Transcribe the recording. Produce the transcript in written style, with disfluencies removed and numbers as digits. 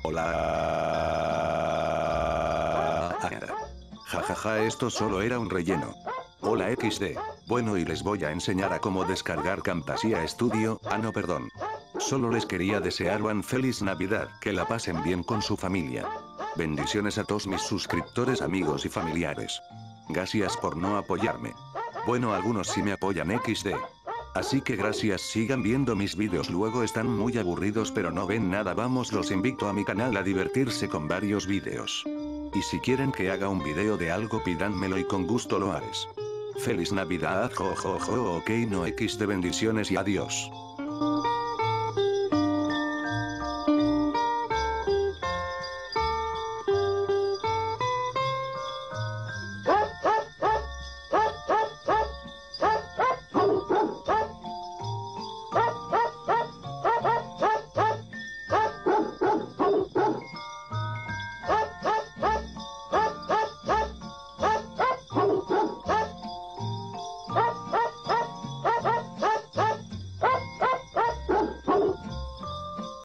Hola. Jajaja, esto solo era un relleno. Hola XD. Bueno, y les voy a enseñar a cómo descargar Camtasia Studio. No, perdón. Solo les quería desear una feliz Navidad, que la pasen bien con su familia. Bendiciones a todos mis suscriptores, amigos y familiares. Gracias por no apoyarme. Bueno, algunos sí me apoyan XD. Así que gracias, sigan viendo mis vídeos, luego están muy aburridos pero no ven nada, vamos, los invito a mi canal a divertirse con varios vídeos. Y si quieren que haga un video de algo pídanmelo y con gusto lo haré. Feliz Navidad, jo jo jo, ok, no XD, bendiciones y adiós.